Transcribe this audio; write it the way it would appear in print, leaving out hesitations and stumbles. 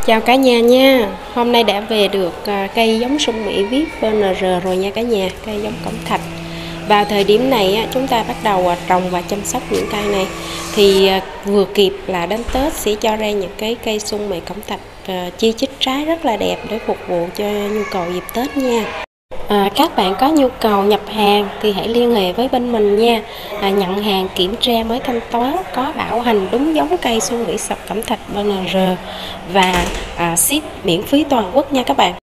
Chào cả nhà nha. Hôm nay đã về được cây giống sung Mỹ VIP VNR rồi nha cả nhà, cây giống cẩm thạch. Vào thời điểm này chúng ta bắt đầu trồng và chăm sóc những cây này thì vừa kịp là đến Tết sẽ cho ra những cái cây sung Mỹ cẩm thạch chi chít trái rất là đẹp để phục vụ cho nhu cầu dịp Tết nha. Các bạn có nhu cầu nhập hàng thì hãy liên hệ với bên mình nha. Nhận hàng kiểm tra mới thanh toán, có bảo hành đúng giống cây sung Mỹ sọc cẩm thạch VNR và ship miễn phí toàn quốc nha các bạn.